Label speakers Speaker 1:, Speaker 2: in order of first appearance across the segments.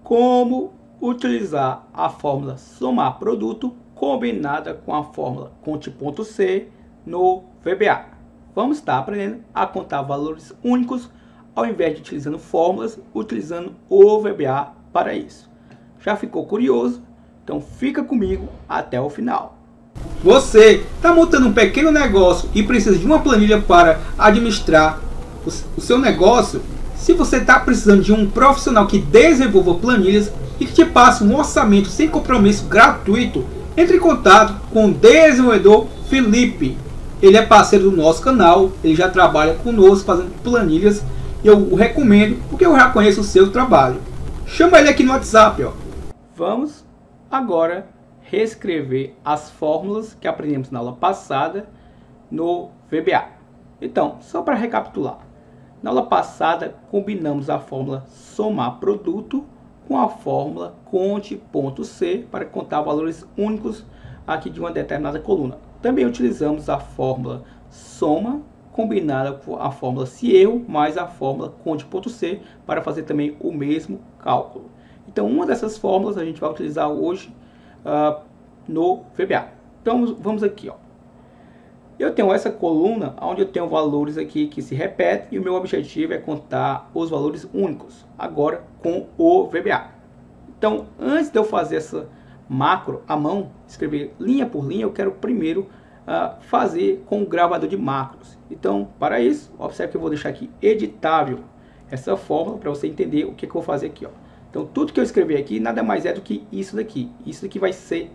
Speaker 1: como utilizar a fórmula somar produto combinada com a fórmula conte.c no VBA. Vamos estar aprendendo a contar valores únicos ao invés de utilizando fórmulas, utilizando o VBA para isso. Já ficou curioso? Então fica comigo até o final. Você está montando um pequeno negócio e precisa de uma planilha para administrar o seu negócio? Se você está precisando de um profissional que desenvolva planilhas e que te passe um orçamento sem compromisso gratuito, entre em contato com o desenvolvedor Felipe. Ele é parceiro do nosso canal, ele já trabalha conosco fazendo planilhas e eu o recomendo porque eu já conheço o seu trabalho. Chama ele aqui no WhatsApp. Vamos agora reescrever as fórmulas que aprendemos na aula passada no VBA. Então, só para recapitular. Na aula passada, combinamos a fórmula somar produto com a fórmula conte.c para contar valores únicos aqui de uma determinada coluna. Também utilizamos a fórmula soma combinada com a fórmula se erro mais a fórmula conte.c para fazer também o mesmo cálculo. Então, uma dessas fórmulas a gente vai utilizar hoje no VBA. Então, vamos aqui. Eu tenho essa coluna onde eu tenho valores aqui que se repetem e o meu objetivo é contar os valores únicos, agora com o VBA. Então, antes de eu fazer essa macro à mão, escrever linha por linha, eu quero primeiro fazer com o gravador de macros. Então, para isso, observe que eu vou deixar aqui editável essa fórmula para você entender o que eu vou fazer aqui. Então, tudo que eu escrevi aqui nada mais é do que isso daqui. Isso daqui vai ser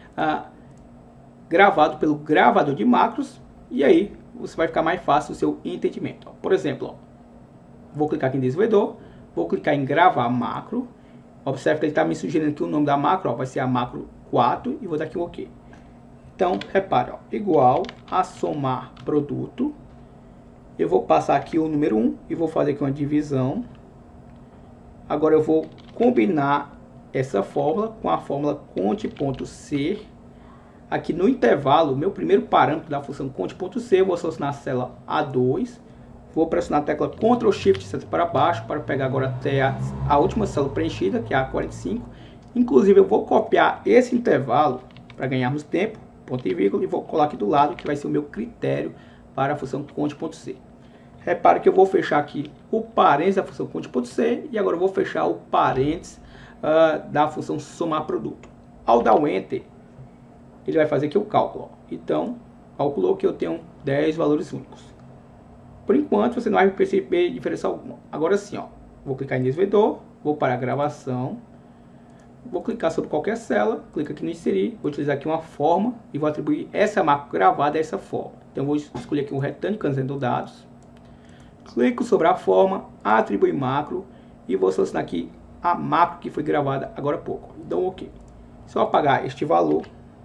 Speaker 1: gravado pelo gravador de macros e aí você vai ficar mais fácil o seu entendimento. Por exemplo, vou clicar aqui em desenvolvedor, vou clicar em gravar macro. Observe que ele está me sugerindo que o nome da macro vai ser a macro 4 e vou dar aqui um OK. Então, repare, igual a somar produto. Eu vou passar aqui o número 1 e vou fazer aqui uma divisão. Agora eu vou combinar essa fórmula com a fórmula conte.c. Aqui no intervalo, meu primeiro parâmetro da função conte.c, eu vou selecionar a célula A2. Vou pressionar a tecla Ctrl Shift seta para baixo para pegar agora até a última célula preenchida, que é a A45. Inclusive eu vou copiar esse intervalo para ganharmos tempo, ponto e vírgula, e vou colar aqui do lado, que vai ser o meu critério para a função conte.c. Repare que eu vou fechar aqui o parênteses da função conte.c e agora eu vou fechar o parênteses da função somar produto. Ao dar o Enter, ele vai fazer aqui o cálculo. Então, calculou que eu tenho 10 valores únicos. Por enquanto, você não vai perceber diferença alguma. Agora sim, vou clicar em desenvolvedor, vou para a gravação, vou clicar sobre qualquer célula, clica aqui no inserir, vou utilizar aqui uma forma e vou atribuir essa macro gravada a essa forma. Então, vou escolher aqui um retângulo cancelando dados, clico sobre a forma, atribuir macro e vou selecionar aqui a macro que foi gravada agora há pouco. Então, OK. Se eu apagar este valor,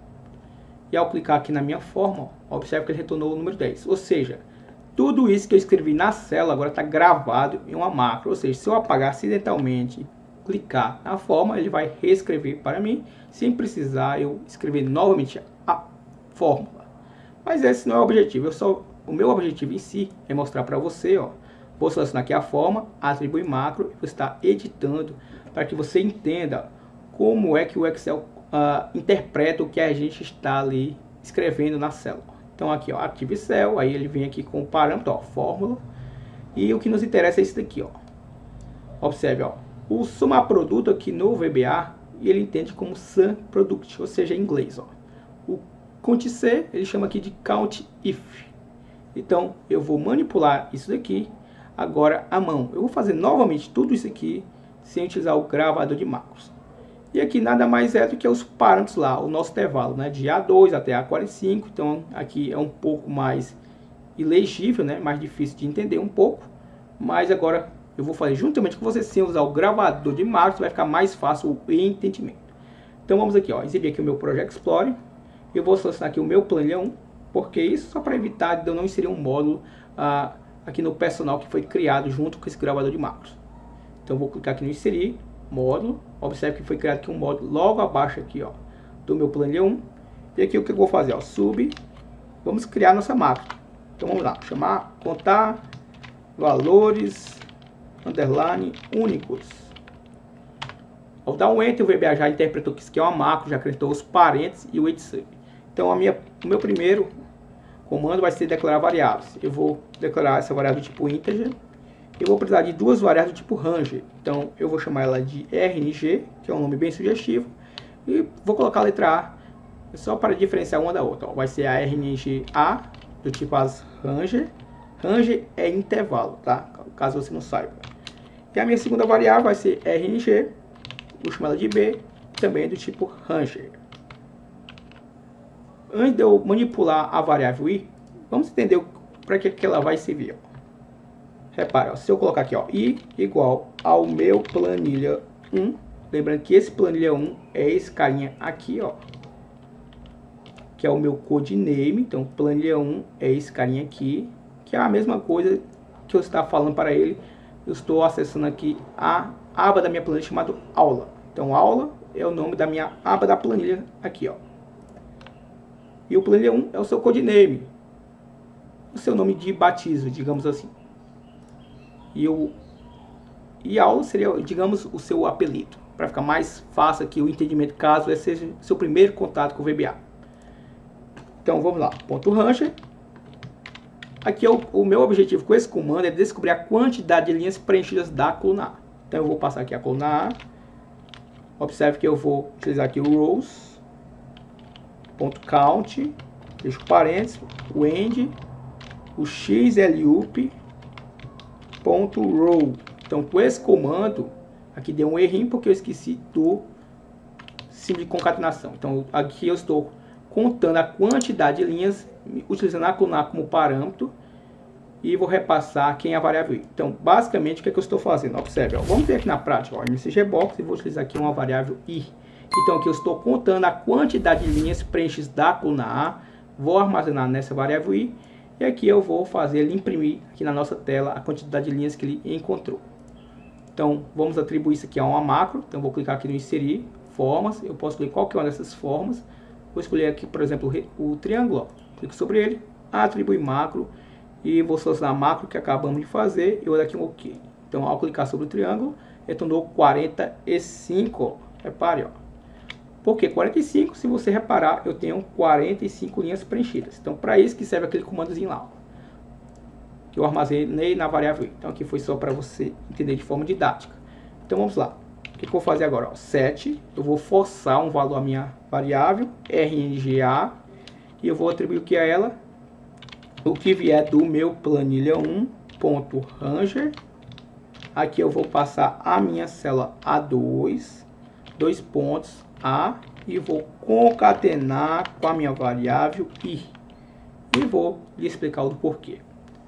Speaker 1: e ao clicar aqui na minha forma, observe que ele retornou o número 10. Ou seja, tudo isso que eu escrevi na célula agora está gravado em uma macro. Ou seja, se eu apagar acidentalmente, clicar na forma, ele vai reescrever para mim, sem precisar eu escrever novamente a fórmula. Mas esse não é o objetivo. O meu objetivo em si é mostrar para você, vou selecionar aqui a forma, atribuir macro, e você está editando para que você entenda como é que o Excel interpreta o que a gente está ali escrevendo na célula. Então aqui, Active Cell, aí ele vem aqui com o parâmetro, fórmula, e o que nos interessa é isso daqui, Observe, o somar produto aqui no VBA, ele entende como sum product, ou seja, em inglês, O conte.c, ele chama aqui de count if. Então eu vou manipular isso daqui agora à mão. Eu vou fazer novamente tudo isso aqui sem utilizar o gravador de macros. E aqui nada mais é do que os parâmetros lá, o nosso intervalo, de A2 até A45. Então aqui é um pouco mais ilegível, mais difícil de entender um pouco. Mas agora eu vou fazer juntamente com você sem usar o gravador de macros, vai ficar mais fácil o entendimento. Então vamos aqui, exibir aqui o meu Project Explorer. Eu vou selecionar aqui o meu planilha 1, porque isso só para evitar de eu não inserir um módulo aqui no personal que foi criado junto com esse gravador de macros. Então vou clicar aqui no inserir módulo. Observe que foi criado aqui um módulo logo abaixo aqui, do meu planilha 1. E aqui o que eu vou fazer, sub, vamos criar nossa macro. Então vamos lá, chamar contar valores underline únicos. Ao dar um Enter, o VBA já interpretou que isso aqui é uma macro, já acrescentou os parênteses e o sub. Então o meu primeiro comando vai ser declarar variáveis. Eu vou declarar essa variável do tipo integer. Eu vou precisar de duas variáveis do tipo ranger. Então eu vou chamar ela de RNG, que é um nome bem sugestivo. E vou colocar a letra A só para diferenciar uma da outra. Vai ser a RNG A, do tipo as ranger. Ranger é intervalo, tá? Caso você não saiba. E a minha segunda variável vai ser RNG. Vou chamar ela de B, também do tipo ranger. Antes de eu manipular a variável i, vamos entender para que ela vai servir. Ó. Repara, ó, se eu colocar aqui, ó, i igual ao meu planilha 1, lembrando que esse planilha 1 é esse carinha aqui, ó, que é o meu codename. Então planilha 1 é esse carinha aqui, que é a mesma coisa que eu estava falando para ele. Eu estou acessando aqui a aba da minha planilha chamada aula. Então aula é o nome da minha aba da planilha aqui, ó. E o planilha 1 é o seu codename, o seu nome de batismo, digamos assim. E aula seria, digamos, o seu apelido, para ficar mais fácil aqui o entendimento, caso esse seja o seu primeiro contato com o VBA. Então vamos lá, ponto ranger. Aqui o meu objetivo com esse comando é descobrir a quantidade de linhas preenchidas da coluna A. Então eu vou passar aqui a coluna A. Observe que eu vou utilizar aqui o rows, ponto count, deixo parênteses, o end, o xlup, ponto row. Então com esse comando, aqui deu um errinho porque eu esqueci do símbolo de concatenação. Então aqui eu estou contando a quantidade de linhas, utilizando a coluna A como parâmetro, e vou repassar quem é a variável i. Então, basicamente, o que é que eu estou fazendo? Observe, ó, vamos ver aqui na prática, ó, mcgbox, e vou utilizar aqui uma variável i. Então, aqui eu estou contando a quantidade de linhas preenchidas da coluna A, vou armazenar nessa variável i, e aqui eu vou fazer ele imprimir aqui na nossa tela a quantidade de linhas que ele encontrou. Então, vamos atribuir isso aqui a uma macro. Então, vou clicar aqui no inserir, formas, eu posso escolher qualquer uma dessas formas. Vou escolher aqui, por exemplo, o triângulo, ó. Clico sobre ele, atribuir macro, e vou selecionar a macro que acabamos de fazer e vou dar aqui um OK. Então, ao clicar sobre o triângulo, retornou 45, ó. Repare, ó. Por que 45? Se você reparar, eu tenho 45 linhas preenchidas. Então, para isso que serve aquele comandozinho lá, ó, que eu armazenei na variável i. Então, aqui foi só para você entender de forma didática. Então, vamos lá. O que eu vou fazer agora? Ó, set, eu vou forçar um valor à minha variável, RNGA, e eu vou atribuir o que a ela? O que vier do meu planilha 1.ranger. Aqui eu vou passar a minha célula A2, dois pontos A, e vou concatenar com a minha variável i. E vou lhe explicar o porquê.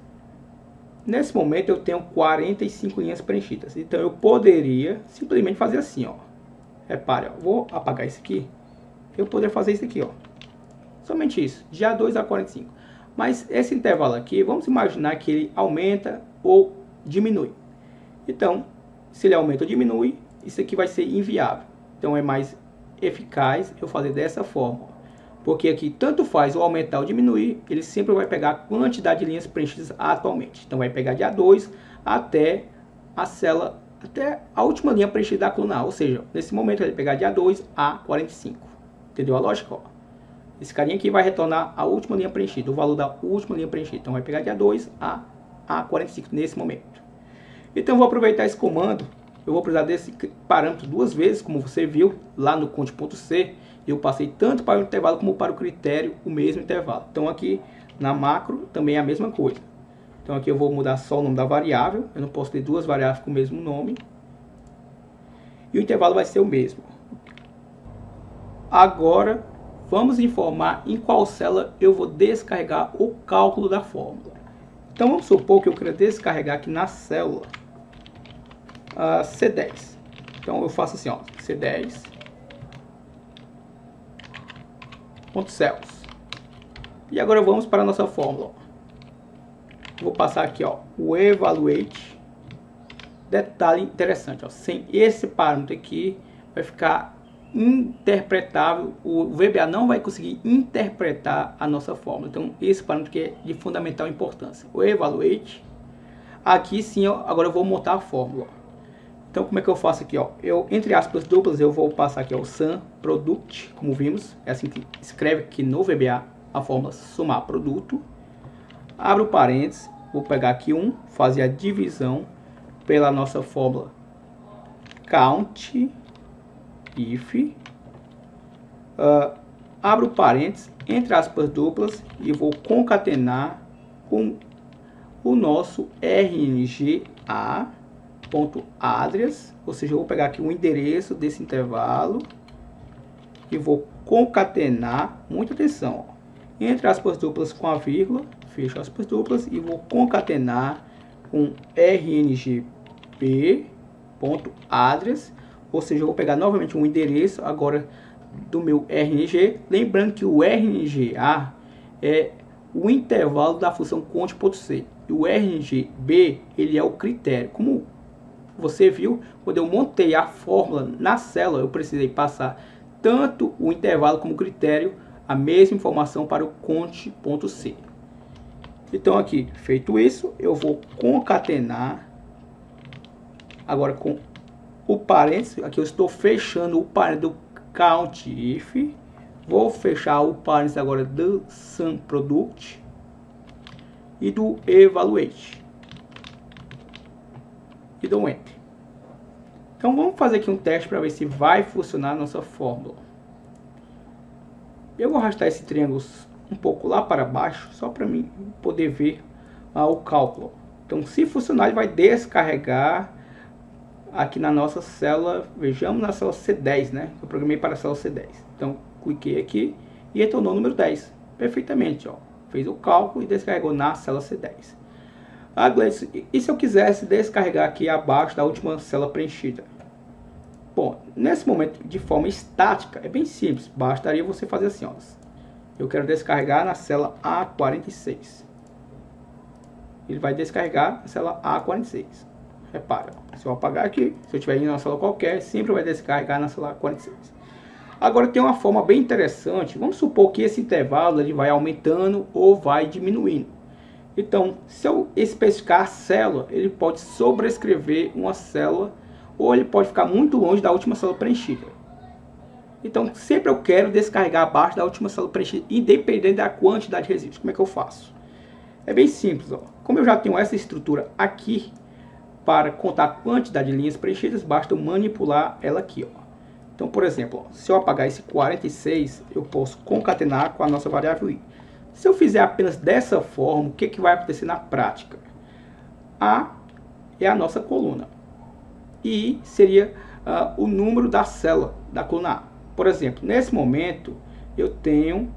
Speaker 1: Nesse momento eu tenho 45 linhas preenchidas. Então eu poderia simplesmente fazer assim, ó. Repare, ó, vou apagar isso aqui. Eu poderia fazer isso aqui, ó. Somente isso, de A2 a 45. Mas esse intervalo aqui, vamos imaginar que ele aumenta ou diminui. Então, se ele aumenta ou diminui, isso aqui vai ser inviável. Então é mais eficaz eu fazer dessa forma. Porque aqui tanto faz o aumentar ou diminuir, ele sempre vai pegar a quantidade de linhas preenchidas atualmente. Então vai pegar de A2 até a célula, até a última linha preenchida da coluna A. Ou seja, nesse momento ele vai pegar de A2 a 45. Entendeu a lógica? Ó? Esse carinha aqui vai retornar a última linha preenchida, o valor da última linha preenchida. Então vai pegar de A2 a 45 nesse momento. Então eu vou aproveitar esse comando. Eu vou precisar desse parâmetro duas vezes, como você viu lá no conte.c. Eu passei tanto para o intervalo como para o critério o mesmo intervalo. Então aqui na macro também é a mesma coisa. Então aqui eu vou mudar só o nome da variável. Eu não posso ter duas variáveis com o mesmo nome. E o intervalo vai ser o mesmo. Agora vamos informar em qual célula eu vou descarregar o cálculo da fórmula. Então vamos supor que eu queira descarregar aqui na célula C10. Então eu faço assim, ó, C10 ponto cells. E agora vamos para a nossa fórmula. Vou passar aqui, ó, o evaluate. Detalhe interessante, ó, sem esse parâmetro aqui vai ficar interpretável, o VBA não vai conseguir interpretar a nossa fórmula. Então esse parâmetro que é de fundamental importância. O evaluate, aqui sim, ó, agora eu vou montar a fórmula. Então, como é que eu faço aqui, ó? Eu, entre aspas duplas, eu vou passar aqui, ó, o sum product, como vimos. É assim que escreve aqui no VBA a fórmula somar produto. Abro parênteses, vou pegar aqui fazer a divisão pela nossa fórmula count if. Abro parênteses, entre aspas duplas, e vou concatenar com o nosso rnga.address, ou seja, eu vou pegar aqui o endereço desse intervalo e vou concatenar, muita atenção, ó, entre aspas duplas com a vírgula, fecho aspas duplas e vou concatenar com rngb.address, ou seja, eu vou pegar novamente um endereço agora do meu RNG, lembrando que o RNGA é o intervalo da função count.c e o RNGB ele é o critério. Como você viu, quando eu montei a fórmula na célula, eu precisei passar tanto o intervalo como o critério, a mesma informação para o count.c. Então aqui, feito isso, eu vou concatenar agora com o parênteses, aqui eu estou fechando o parênteses do count if, vou fechar o parênteses agora do sum product e do evaluate e dou enter. Então vamos fazer aqui um teste para ver se vai funcionar a nossa fórmula. Eu vou arrastar esse triângulo um pouco lá para baixo, só para mim poder ver o cálculo. Então, se funcionar, ele vai descarregar aqui na nossa célula, vejamos na célula C10, né? Eu programei para a célula C10. Então, cliquei aqui e retornou o número 10. Perfeitamente, ó. Fez o cálculo e descarregou na célula C10. Ah, Gleison, e se eu quisesse descarregar aqui abaixo da última célula preenchida? Bom, nesse momento, de forma estática, é bem simples. Bastaria você fazer assim, ó. Eu quero descarregar na célula A46. Ele vai descarregar na célula A46. Repara, se eu apagar aqui, se eu estiver indo na célula qualquer, sempre vai descarregar na célula 46. Agora tem uma forma bem interessante. Vamos supor que esse intervalo ele vai aumentando ou vai diminuindo. Então, se eu especificar a célula, ele pode sobrescrever uma célula ou ele pode ficar muito longe da última célula preenchida. Então, sempre eu quero descarregar abaixo da última célula preenchida, independente da quantidade de resíduos. Como é que eu faço? É bem simples, ó. Como eu já tenho essa estrutura aqui, para contar a quantidade de linhas preenchidas, basta eu manipular ela aqui, ó. Então, por exemplo, ó, se eu apagar esse 46, eu posso concatenar com a nossa variável i. Se eu fizer apenas dessa forma, o que, que vai acontecer na prática? A é a nossa coluna. I seria o número da célula da coluna A. Por exemplo, nesse momento, eu tenho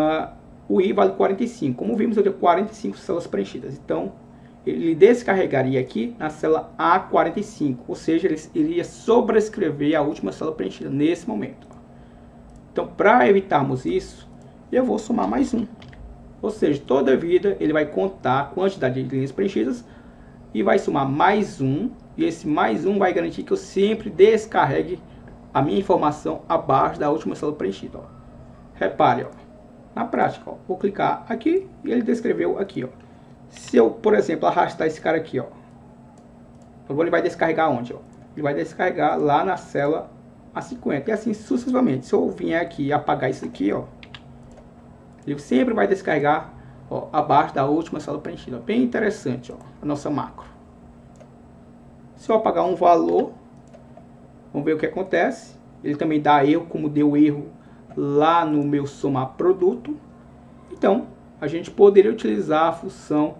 Speaker 1: o I vale 45. Como vimos, eu tenho 45 células preenchidas. Então, ele descarregaria aqui na célula A45. Ou seja, ele iria sobrescrever a última célula preenchida nesse momento. Então, para evitarmos isso, eu vou somar mais um. Ou seja, toda vida ele vai contar a quantidade de linhas preenchidas e vai somar mais um. E esse mais um vai garantir que eu sempre descarregue a minha informação abaixo da última célula preenchida. Ó. Repare, ó, na prática, ó, vou clicar aqui e ele descreveu aqui. Ó. Se eu, por exemplo, arrastar esse cara aqui, ó, agora ele vai descarregar onde? Ó? Ele vai descarregar lá na célula A50 e assim sucessivamente. Se eu vier aqui e apagar isso aqui, ó, ele sempre vai descarregar, ó, abaixo da última célula preenchida. Ó. Bem interessante, ó, a nossa macro. Se eu apagar um valor, vamos ver o que acontece. Ele também dá erro, como deu erro lá no meu somar produto. Então, a gente poderia utilizar a função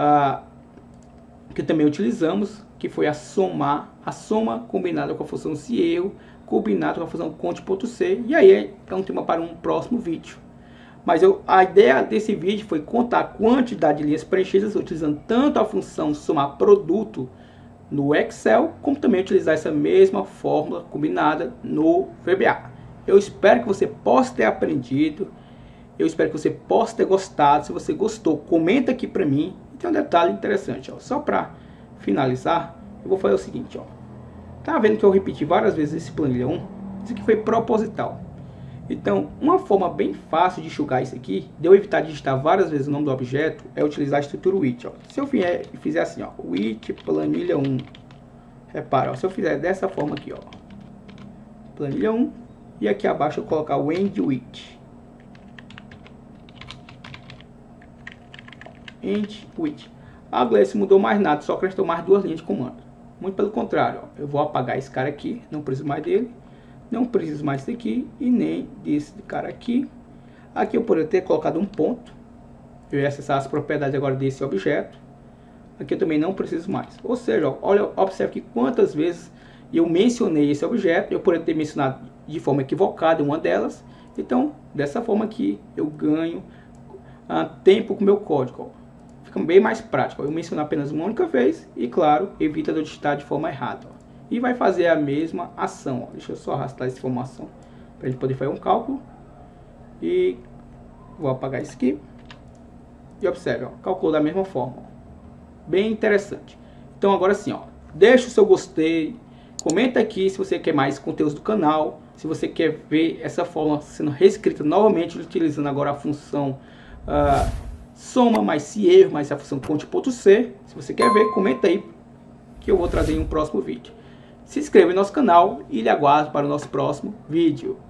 Speaker 1: que também utilizamos, que foi a somar, a soma combinada com a função se erro, combinado com a função count.c. E aí é um tema para um próximo vídeo. Mas a ideia desse vídeo foi contar a quantidade de linhas preenchidas utilizando tanto a função somar produto no Excel, como também utilizar essa mesma fórmula combinada no VBA. Eu espero que você possa ter aprendido, eu espero que você possa ter gostado. Se você gostou, comenta aqui para mim. E tem um detalhe interessante, ó, só para finalizar, eu vou fazer o seguinte, ó. Tá vendo que eu repeti várias vezes esse planilha 1? Isso aqui foi proposital. Então, uma forma bem fácil de enxugar isso aqui, de eu evitar digitar várias vezes o nome do objeto, é utilizar a estrutura with. Ó. Se eu vier e fizer assim, ó, with planilha 1, Repara, ó, se eu fizer dessa forma aqui, ó, planilha 1, e aqui abaixo eu colocar o end with. A Gleice mudou mais nada, só acrescentou mais 2 linhas de comando. Muito pelo contrário, ó, eu vou apagar esse cara aqui, não preciso mais dele, não preciso mais desse aqui e nem desse cara aqui. Aqui eu poderia ter colocado um ponto, eu ia acessar as propriedades agora desse objeto. Aqui eu também não preciso mais. Ou seja, ó, olha, observe que quantas vezes eu mencionei esse objeto, eu poderia ter mencionado de forma equivocada uma delas. Então, dessa forma aqui, eu ganho tempo com o meu código. Ó. Fica bem mais prático. Ó. Eu menciono apenas uma única vez e, claro, evita de eu digitar de forma errada. Ó. E vai fazer a mesma ação. Ó. Deixa eu só arrastar essa informação para a gente poder fazer um cálculo. E vou apagar isso aqui. E observe, ó, calculou da mesma forma. Ó. Bem interessante. Então agora sim, ó, deixa o seu gostei, comenta aqui se você quer mais conteúdos do canal, se você quer ver essa forma sendo reescrita novamente, utilizando agora a função soma mais se erro, mais a função conte.c. Se você quer ver, comenta aí que eu vou trazer em um próximo vídeo. Se inscreva em nosso canal e lhe aguardo para o nosso próximo vídeo.